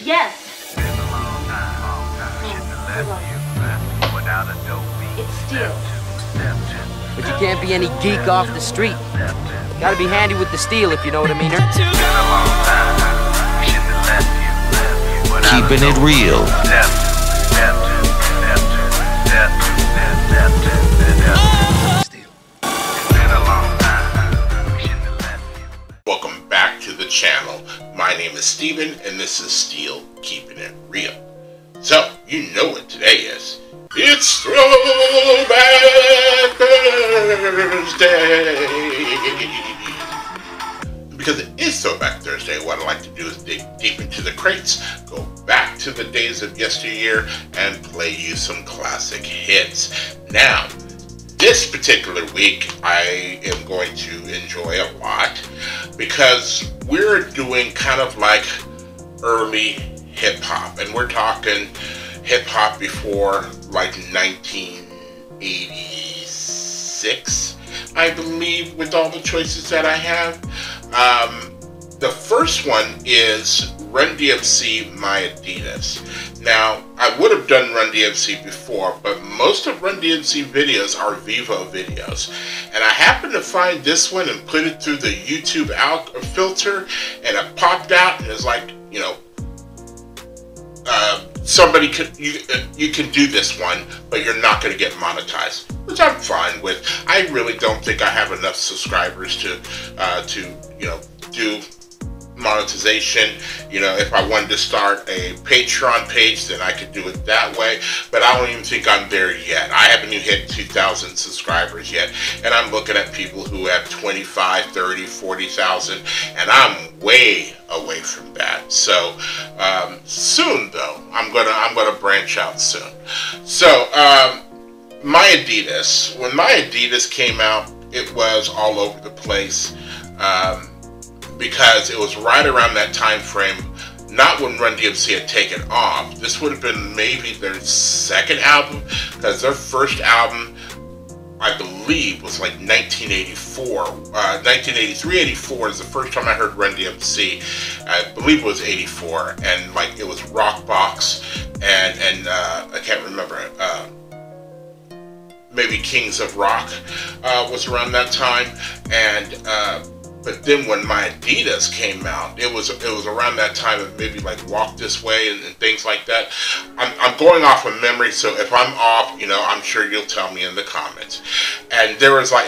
Yes. It's steel. But you can't be any geek off the street. Gotta be handy with the steel, if you know what I mean. Keeping it real. Welcome back to the channel. My name is Steven, and this is Steel Keeping It Real. So, you know what today is. It's Throwback Thursday! Because it is Throwback Thursday, what I like to do is dig deep into the crates, go back to the days of yesteryear, and play you some classic hits. Now, this particular week, I am going to enjoy a lot because we're doing kind of like early hip-hop, and we're talking hip-hop before like 1986, I believe, with all the choices that I have. The first one is Run DMC My Adidas. Now, I would have done Run DMC before, but most of Run DMC videos are Vevo videos. And I happened to find this one and put it through the YouTube filter, and it popped out, and it's like, you know, somebody could, you can do this one, but you're not going to get monetized, which I'm fine with. I really don't think I have enough subscribers to you know, do monetization. You know, if I wanted to start a Patreon page, then I could do it that way, but I don't even think I'm there yet. I haven't even hit 2,000 subscribers yet, and I'm looking at people who have 25, 30, 40,000, and I'm way away from that. So soon though, I'm gonna branch out soon. So My Adidas, when My Adidas came out, it was all over the place. Because it was right around that time frame, not when Run DMC had taken off. This would have been maybe their second album, because their first album, I believe, was like 1984. 1983, 84 is the first time I heard Run DMC. I believe it was 84, and like it was Rockbox, and I can't remember. Maybe Kings of Rock was around that time, and but then when My Adidas came out, it was around that time of maybe like Walk This Way and things like that. I'm going off of memory, so if I'm off, you know, I'm sure you'll tell me in the comments. And there was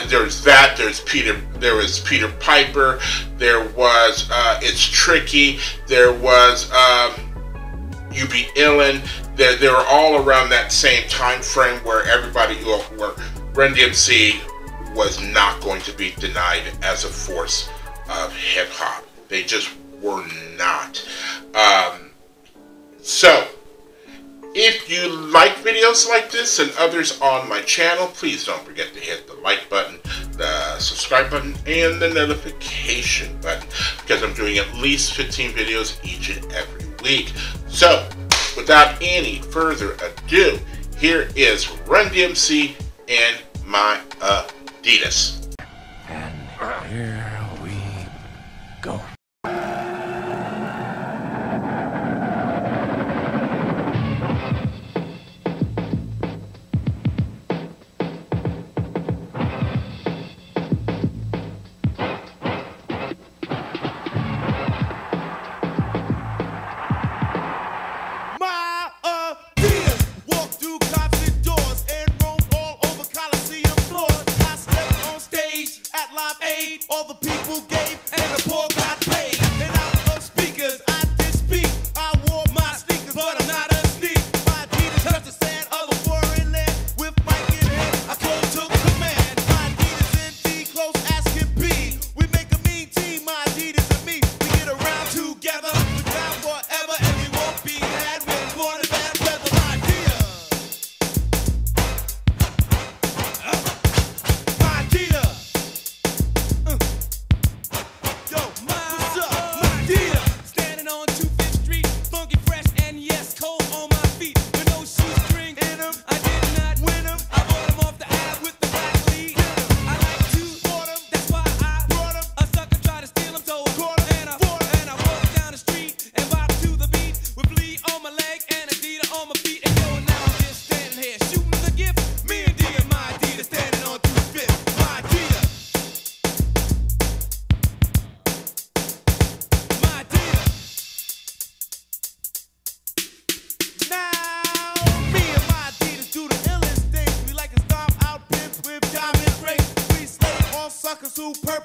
Peter Piper, there was It's Tricky, there was You Be Illin'. They were all around that same time frame where everybody, where Run DMC was not going to be denied as a force of hip-hop. They just were not. So, if you like videos like this and others on my channel, please don't forget to hit the like button, the subscribe button, and the notification button, because I'm doing at least 15 videos each and every week. So, without any further ado, here is Run DMC and My Adidas. And here we go. All the people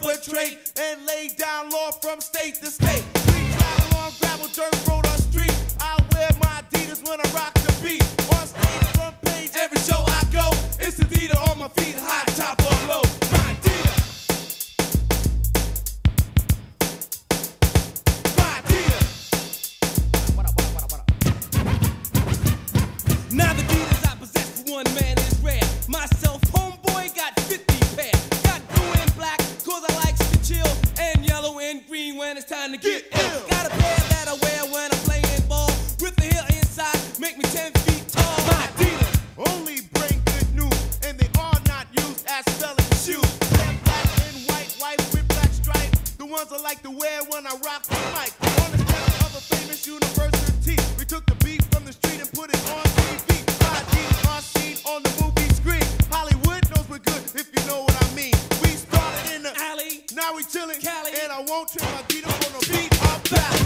for trade and lay down law from state to state. We travel on gravel, dirt road or street. I wear my Adidas when I rock the beat. On stage, front page, every show I go. It's Adidas on my feet, high top or low. My Adidas. My Adidas. Now the Adidas I possess for one man is rare. Myself, homeboy, got 50 pair. Got blue and black, cause I likes to chill. And yellow and green when it's time to get ill. Got a pair that I wear when I'm playing ball. With the heel inside, make me 10 feet tall. My Adidas only bring good news, and they are not used as selling shoes. They're black and white with black stripes. The ones I like to wear when I rock the mic. On the step of a famous university, we took the beat from the street and put it on TV. My Adidas are seen on the movie screen. Hollywood knows we're good, if you know what I mean. We started in the alley, now we chillin' Cali, and I won't trade my Adidas for no beat or back.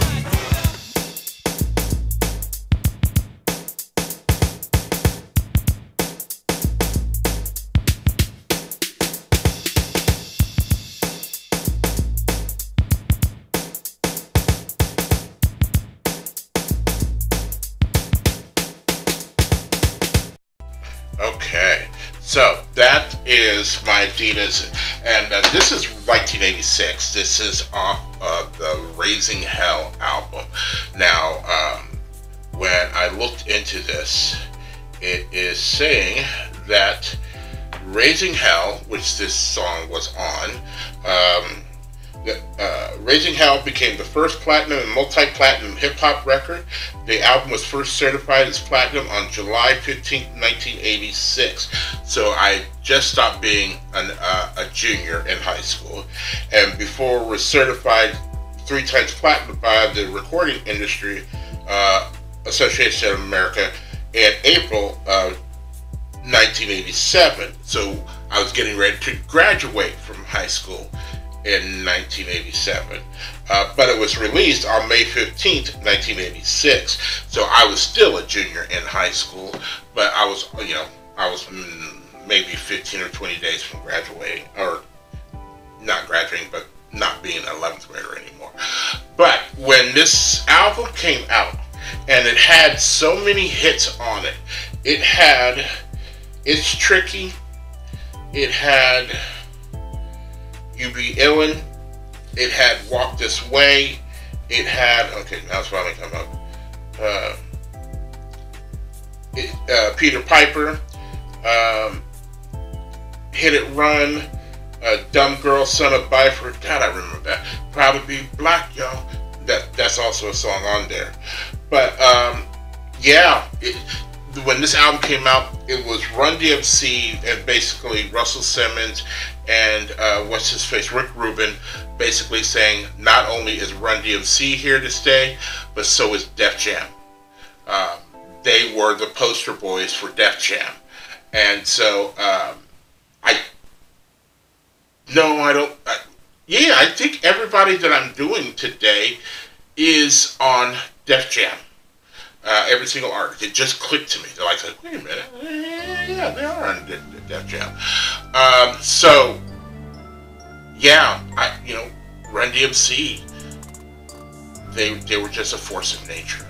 Okay, so that is my Adidas, and this is 1986. This is off of the Raising Hell album. Now, when I looked into this, it is saying that Raising Hell, which this song was on, Raising Hell became the first platinum and multi-platinum hip-hop record. The album was first certified as platinum on July 15, 1986. So I just stopped being a junior in high school. And before it was certified 3 times platinum by the Recording Industry Association of America in April of 1987. So I was getting ready to graduate from high school in 1987, but it was released on May 15th, 1986. So I was still a junior in high school, but I was maybe 15 or 20 days from graduating, or not graduating, but not being an 11th grader anymore. But when this album came out, and it had so many hits on it, it had It's Tricky, it had You Be Illin', it had Walk This Way, it had, okay, now it's finally come up, Peter Piper, Hit It Run, Dumb Girl, Son of Byford, God, I remember that, Proud to Be Black, y'all, that's also a song on there. But, yeah, when this album came out, it was Run DMC and basically Russell Simmons and what's his face, Rick Rubin, basically saying not only is Run DMC here to stay, but so is Def Jam. They were the poster boys for Def Jam, and so I think everybody that I'm doing today is on Def Jam. Every single artist. It just clicked to me. They're like, wait a minute. Yeah, they are on Def Jam. So, yeah, Run DMC, they were just a force of nature.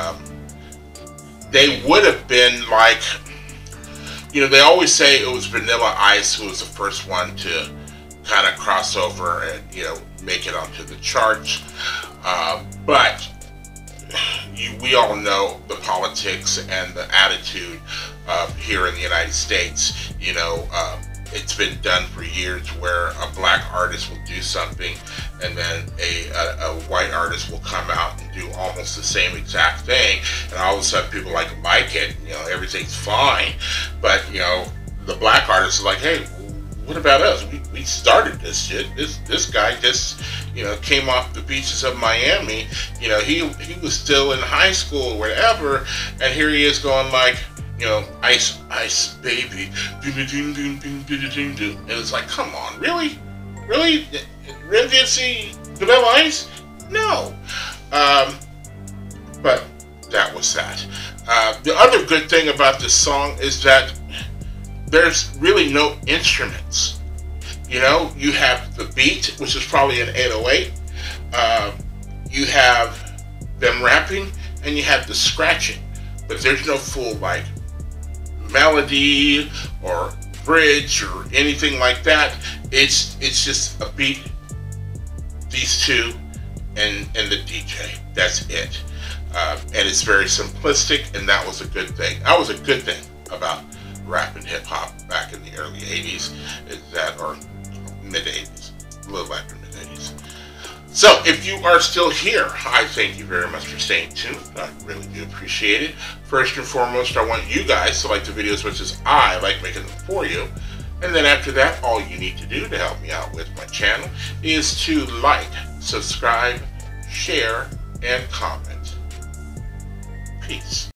They would have been like, they always say it was Vanilla Ice who was the first one to kind of cross over and, make it onto the charts. But we all know the politics and the attitude here in the United States. It's been done for years where a black artist will do something and then a white artist will come out and do almost the same exact thing, and all of a sudden people like it, everything's fine. But the black artist is like, hey, what about us? We started this shit. This guy just came off the beaches of Miami. He was still in high school or whatever, and here he is going like, Ice Ice Baby, and it's like, come on, really? Run DMC, Vanilla Ice? No. But that was that. The other good thing about this song is that there's really no instruments. You know, you have the beat, which is probably an 808. You have them rapping, and you have the scratching. But there's no full, like, melody or bridge or anything like that. It's just a beat, these two, and the DJ. That's it. And it's very simplistic, and that was a good thing. That was a good thing about rap and hip-hop back in the early 80s, or mid-80s, a little after mid-80s. So, if you are still here, I thank you very much for staying tuned. I really do appreciate it. First and foremost, I want you guys to like the video as much as I like making them for you. And then after that, all you need to do to help me out with my channel is to like, subscribe, share, and comment. Peace.